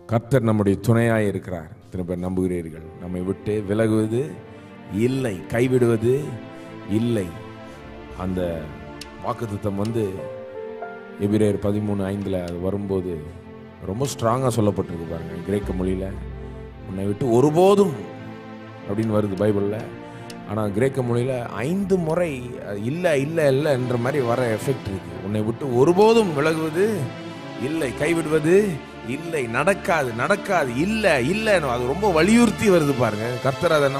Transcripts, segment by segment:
கர்த்தர் நம்முடைய துணையாய் இருக்கிறார். இத்தனை பேர் நம்புகிறீர்கள்? நம்மை விட்டு விலகுவது இல்லை, கைவிடுவது இல்லை. அந்த வாக்குத்தத்தம் எபிரேயர் 13:5 அது வரும்போது ரொம்ப ஸ்ட்ராங்காக சொல்லப்பட்டிருக்கு பாருங்க. கிரேக்க மொழியில் உன்னை விட்டு ஒருபோதும் அப்படின்னு வருது பைபிளில். ஆனால் கிரேக்க மொழியில் 5 முறை இல்லை இல்லை இல்லை என்ற மாதிரி வர எஃபெக்ட் இருக்குது. உன்னை விட்டு ஒருபோதும் விலகுவது இல்லை, கைவிடுவது இல்லை, நடக்காது நடக்காது, இல்லை இல்லைன்னு அது ரொம்ப வலியுறுத்தி வருது பாருங்க. கர்த்தர் அதை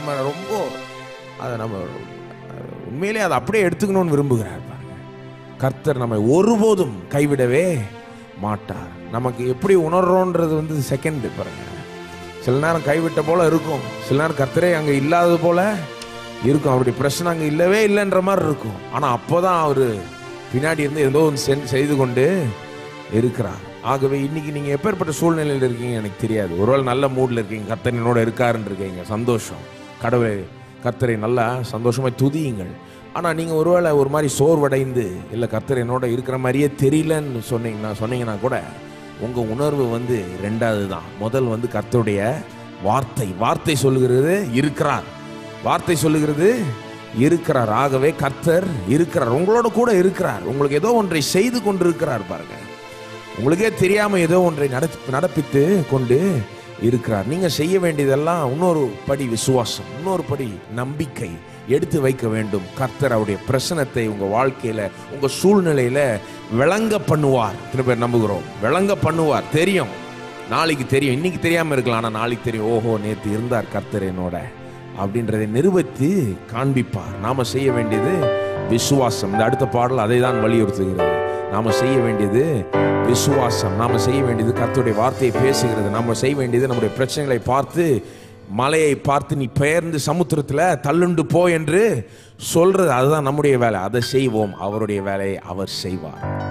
நம்ம உண்மையிலே அதை அப்படியே எடுத்துக்கணும்னு விரும்புகிறார் பாருங்க. கர்த்தர் நம்மை ஒருபோதும் கைவிடவே மாட்டார். நமக்கு எப்படி உணர்றோன்றது செகண்ட் பாருங்க. சில நேரம் கைவிட்ட போல இருக்கும், சில நேரம் கர்த்தரே அங்கே இல்லாதது போல இருக்கும். அவருடைய பிரச்சனை அங்கே இல்லவே இல்லைன்ற மாதிரி இருக்கும். ஆனால் அப்போதான் அவர் பின்னாடி இருந்து ஏதோ ஒன்று செய்து கொண்டு இருக்கிறார். ஆகவே இன்னைக்கு நீங்கள் எப்பேற்பட்ட சூழ்நிலையில் இருக்கீங்க எனக்கு தெரியாது. ஒருவேளை நல்ல மூடில் இருக்கீங்க, கர்த்தர் என்னோட இருக்காருன்னு இருக்கீங்க, சந்தோஷம். கடவுளை கர்த்தரை நல்லா சந்தோஷமாக துதியுங்கள். ஆனால் நீங்கள் ஒருவேளை ஒரு மாதிரி சோர்வடைந்து இல்லை கர்த்தர் என்னோட இருக்கிற மாதிரியே தெரியலன்னு சொன்னீங்கன்னா கூட உங்கள் உணர்வு ரெண்டாவது தான். முதல் கர்த்தருடைய வார்த்தை சொல்லுகிறது இருக்கிறார், வார்த்தை சொல்லுகிறது இருக்கிறார். ஆகவே கர்த்தர் இருக்கிறார், உங்களோட கூட இருக்கிறார். உங்களுக்கு ஏதோ ஒன்றை செய்து கொண்டு இருக்கிறார் பாருங்க. உங்களுக்கே தெரியாம ஏதோ ஒன்றை நடப்பித்து கொண்டு இருக்கிறார். நீங்க செய்ய வேண்டியதெல்லாம் இன்னொரு படி விசுவாசம், இன்னொரு படி நம்பிக்கை எடுத்து வைக்க வேண்டும். கர்த்தர் அவருடைய பிரசனத்தை உங்க வாழ்க்கையில உங்க சூழ்நிலையில விளங்க பண்ணுவார். சில பேர் நம்புகிறோம், விளங்க பண்ணுவார். தெரியும், நாளைக்கு தெரியும், இன்னைக்கு தெரியாம இருக்கலாம், ஆனா நாளைக்கு தெரியும். ஓஹோ, நேற்று இருந்தார் கர்த்தர் என்னோட அப்படின்றதை நிரூபித்து காண்பிப்பார். நாம செய்ய வேண்டியது விசுவாசம். இந்த அடுத்த பாடல் அதை தான் வலியுறுத்துகிறது. நாம செய்ய வேண்டியது விசுவாசம். நாம செய்ய வேண்டியது கர்த்தருடைய வார்த்தையை பேசுகிறது. நாம செய்ய வேண்டியது நம்முடைய பிரச்சனைகளை பார்த்து, மலையை பார்த்து நீ பெயர்ந்து சமுத்திரத்தில் தள்ளுண்டு போ என்று சொல்றது. அதுதான் நம்முடைய வேலை. அதை செய்வோம், அவருடைய வேலையை அவர் செய்வார்.